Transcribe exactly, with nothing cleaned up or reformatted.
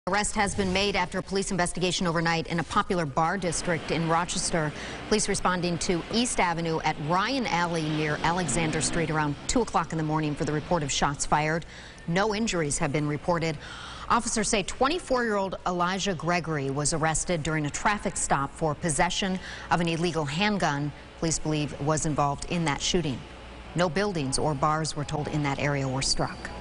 Arrest has been made after a police investigation overnight in a popular bar district in Rochester. Police responding to East Avenue at Ryan Alley near Alexander Street around two o'clock in the morning for the report of shots fired. No injuries have been reported. Officers say twenty-four-year-old Elijah Gregory was arrested during a traffic stop for possession of an illegal handgun. Police believe was involved in that shooting. No buildings or bars, we're told, in that area were struck.